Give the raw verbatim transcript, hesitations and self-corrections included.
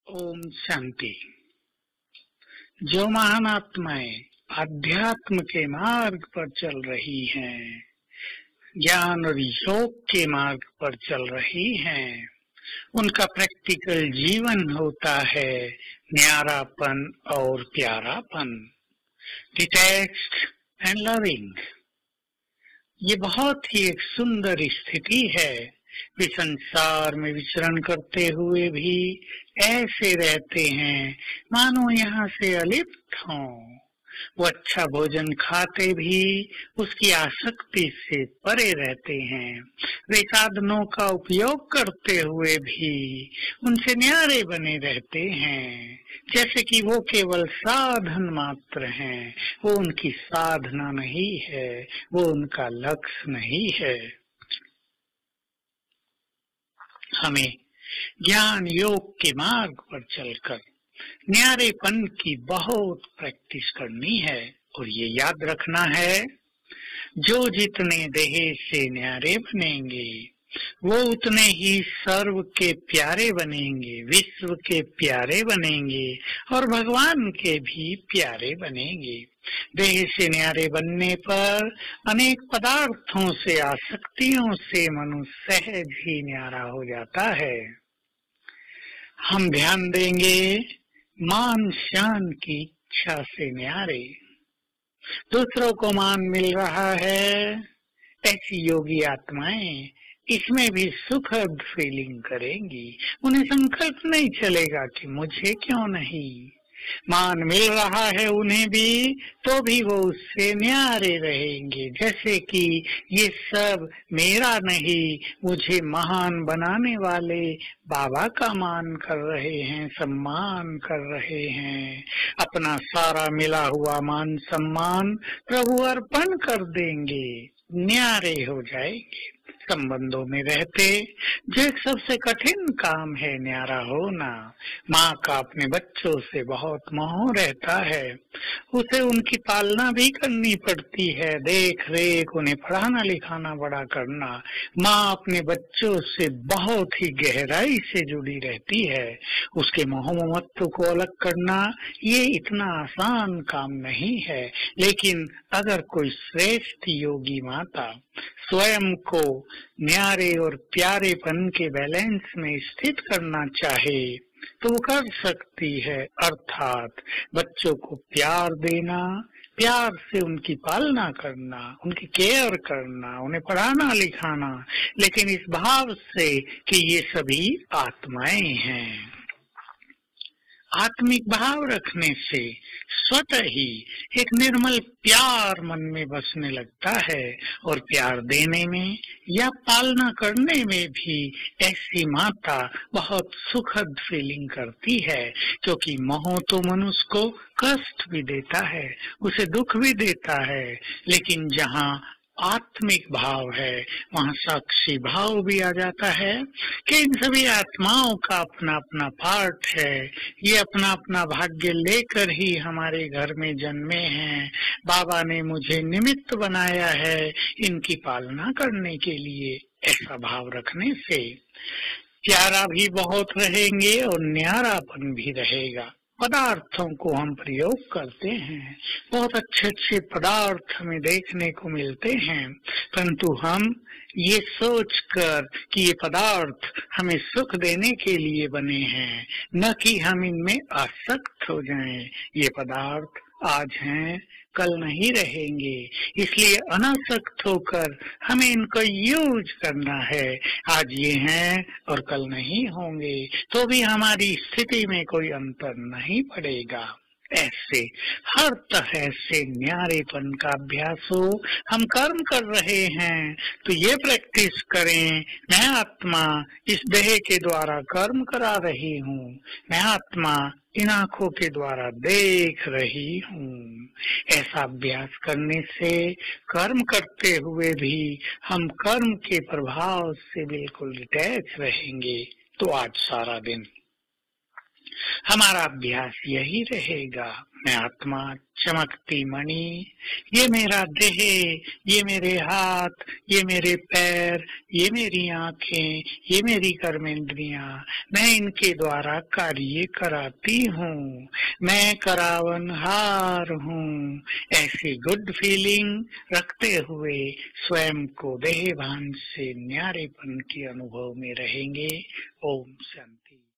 ओम शांति। जो महान आत्माएं अध्यात्म के मार्ग पर चल रही हैं, ज्ञान और योग के मार्ग पर चल रही हैं, उनका प्रैक्टिकल जीवन होता है न्यारापन और प्यारापन, डिटैच्ड एंड लविंग। ये बहुत ही एक सुंदर स्थिति है। वे संसार में विचरण करते हुए भी ऐसे रहते हैं मानो यहाँ से अलिप्त हों। वो अच्छा भोजन खाते भी उसकी आसक्ति से परे रहते हैं। वे साधनों का उपयोग करते हुए भी उनसे न्यारे बने रहते हैं, जैसे कि वो केवल साधन मात्र हैं। वो उनकी साधना नहीं है, वो उनका लक्ष्य नहीं है। हमें ज्ञान योग के मार्ग पर चलकर न्यारेपन की बहुत प्रैक्टिस करनी है। और ये याद रखना है, जो जितने देह से न्यारे बनेंगे वो उतने ही सर्व के प्यारे बनेंगे, विश्व के प्यारे बनेंगे और भगवान के भी प्यारे बनेंगे। देह से न्यारे बनने पर अनेक पदार्थों से, आसक्तियों से मनुष्य सहज ही न्यारा हो जाता है। हम ध्यान देंगे मान शान की इच्छा से न्यारे। दूसरों को मान मिल रहा है, ऐसी योगी आत्माएं इसमें भी सुखद फीलिंग करेंगी। उन्हें संकल्प नहीं चलेगा कि मुझे क्यों नहीं। मान मिल रहा है उन्हें भी, तो भी वो उससे न्यारे रहेंगे, जैसे कि ये सब मेरा नहीं, मुझे महान बनाने वाले बाबा का मान कर रहे हैं, सम्मान कर रहे हैं। अपना सारा मिला हुआ मान सम्मान प्रभु अर्पण कर देंगे, न्यारे हो जाएंगे। संबंधों में रहते जो एक सबसे कठिन काम है न्यारा होना। माँ का अपने बच्चों से बहुत मोह रहता है, उसे उनकी पालना भी करनी पड़ती है, देख रेख, उन्हें पढ़ाना लिखाना बड़ा करना। माँ अपने बच्चों से बहुत ही गहराई से जुड़ी रहती है। उसके मोह ममत्व को अलग करना ये इतना आसान काम नहीं है। लेकिन अगर कोई श्रेष्ठ योगी माता स्वयं को न्यारे और प्यारेपन के बैलेंस में स्थित करना चाहे तो वो कर सकती है। अर्थात बच्चों को प्यार देना, प्यार से उनकी पालना करना, उनकी केयर करना, उन्हें पढ़ाना लिखाना, लेकिन इस भाव से कि ये सभी आत्माएं हैं। आत्मिक भाव रखने से स्वतः ही एक निर्मल प्यार मन में बसने लगता है और प्यार देने में या पालना करने में भी ऐसी माता बहुत सुखद फीलिंग करती है, क्योंकि मोह तो मनुष्य को कष्ट भी देता है, उसे दुख भी देता है। लेकिन जहाँ आत्मिक भाव है वहाँ साक्षी भाव भी आ जाता है कि इन सभी आत्माओं का अपना अपना पार्ट है। ये अपना अपना भाग्य लेकर ही हमारे घर में जन्मे हैं। बाबा ने मुझे निमित्त बनाया है इनकी पालना करने के लिए। ऐसा भाव रखने से प्यारा भी बहुत रहेंगे और न्यारापन भी रहेगा। पदार्थों को हम प्रयोग करते हैं, बहुत अच्छे अच्छे पदार्थ हमें देखने को मिलते हैं, परंतु हम ये सोचकर कि ये पदार्थ हमें सुख देने के लिए बने हैं, न कि हम इनमें आसक्त हो जाएं। ये पदार्थ आज हैं, कल नहीं रहेंगे, इसलिए अनासक्त होकर हमें इनको यूज करना है। आज ये हैं और कल नहीं होंगे, तो भी हमारी स्थिति में कोई अंतर नहीं पड़ेगा। ऐसे हर तरह से न्यारेपन का अभ्यास हो। हम कर्म कर रहे हैं तो ये प्रैक्टिस करें, मैं आत्मा इस देह के द्वारा कर्म करा रही हूँ, मैं आत्मा इन आँखों के द्वारा देख रही हूँ। ऐसा अभ्यास करने से कर्म करते हुए भी हम कर्म के प्रभाव से बिल्कुल डिटैच रहेंगे। तो आज सारा दिन हमारा अभ्यास यही रहेगा। मैं आत्मा चमकती मणि, ये मेरा देह, ये मेरे हाथ, ये मेरे पैर, ये मेरी आंखें, ये मेरी कर्मेंद्रियां, मैं इनके द्वारा कार्य कराती हूँ, मैं करावनहार हूँ। ऐसी गुड फीलिंग रखते हुए स्वयं को देह भान से न्यारेपन के अनुभव में रहेंगे। ओम शांति।